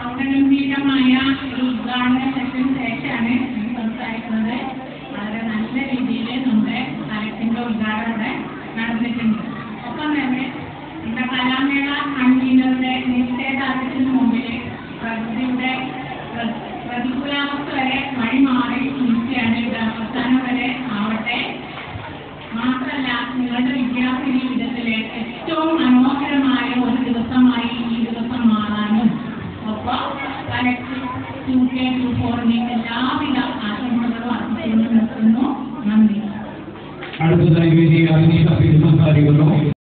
പ്രൗഢഗംഭീരമായ ഒരു ഉദ്ഘാടന സെഷൻ ശേഷമാണ് സംസാരിക്കുന്നത്. വളരെ നല്ല രീതിയിൽ നമ്മുടെ കലക്ടറിന്റെ ഉദ്ഘാടനം ഇവിടെ നടന്നിട്ടുണ്ട്. ഒപ്പം തന്നെ നമ്മുടെ കലാമേള കൺവീനറുടെ നിശ്ചയദാർഢ്യത്തിന് മുമ്പിൽ പ്രകൃതിയുടെ പ്രതികൂലാവസ്ഥ വരെ വഴിമാറി നിൽക്കുകയാണ്. ഇത് അവസാനം വരെ ആവട്ടെ. മാത്രമല്ല, നിങ്ങളുടെ വിദ്യാർത്ഥി ജീവിതത്തിലെ ഏറ്റവും മനോഹരമായ ഒരു ദിവസമായി ഈ ദിവസം മാറാനും ഒപ്പം കലക്ടർ 2K24 എല്ലാവിധ ആശംസകളും അർപ്പിച്ചുകൊണ്ട് നിർത്തുന്നു. നന്ദി. അടുത്തതായി വേദി സംസാരിക്കുന്നു.